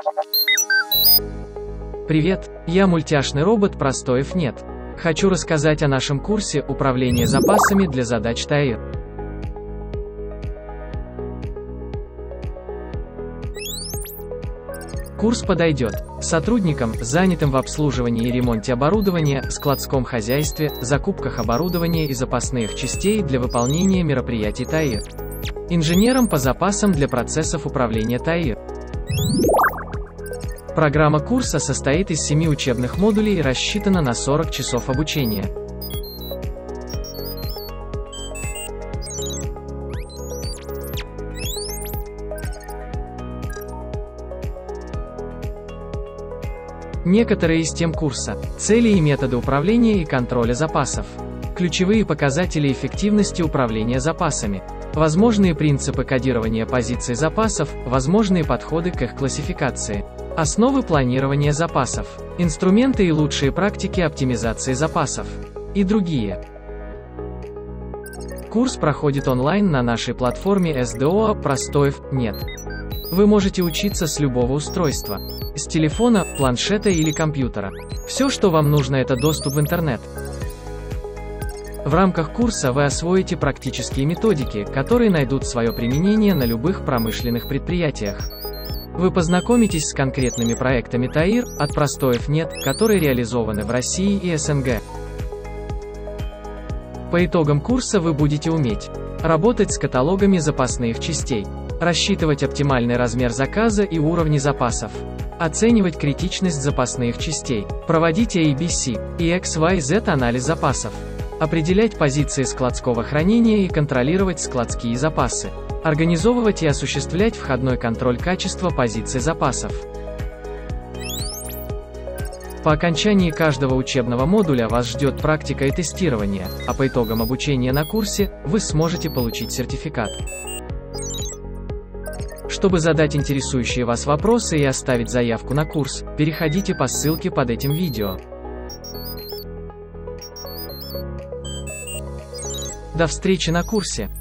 Привет, я мультяшный робот Простоев нет. Хочу рассказать о нашем курсе «Управление запасами для задач ТАИР». Курс подойдет сотрудникам, занятым в обслуживании и ремонте оборудования, складском хозяйстве, закупках оборудования и запасных частей для выполнения мероприятий ТАИР, инженерам по запасам для процессов управления ТАИР. Программа курса состоит из 7 учебных модулей и рассчитана на 40 часов обучения. Некоторые из тем курса: цели и методы управления и контроля запасов, ключевые показатели эффективности управления запасами, возможные принципы кодирования позиций запасов, возможные подходы к их классификации, основы планирования запасов, инструменты и лучшие практики оптимизации запасов и другие. Курс проходит онлайн на нашей платформе SDO Простоев нет. Вы можете учиться с любого устройства, с телефона, планшета или компьютера. Все, что вам нужно, это доступ в интернет. В рамках курса вы освоите практические методики, которые найдут свое применение на любых промышленных предприятиях. Вы познакомитесь с конкретными проектами ТАИР от Простоев нет, которые реализованы в России и СНГ. По итогам курса вы будете уметь работать с каталогами запасных частей, рассчитывать оптимальный размер заказа и уровни запасов, оценивать критичность запасных частей, проводить ABC и XYZ анализ запасов, определять позиции складского хранения и контролировать складские запасы, организовывать и осуществлять входной контроль качества позиций запасов. По окончании каждого учебного модуля вас ждет практика и тестирование, а по итогам обучения на курсе вы сможете получить сертификат. Чтобы задать интересующие вас вопросы и оставить заявку на курс, переходите по ссылке под этим видео. До встречи на курсе!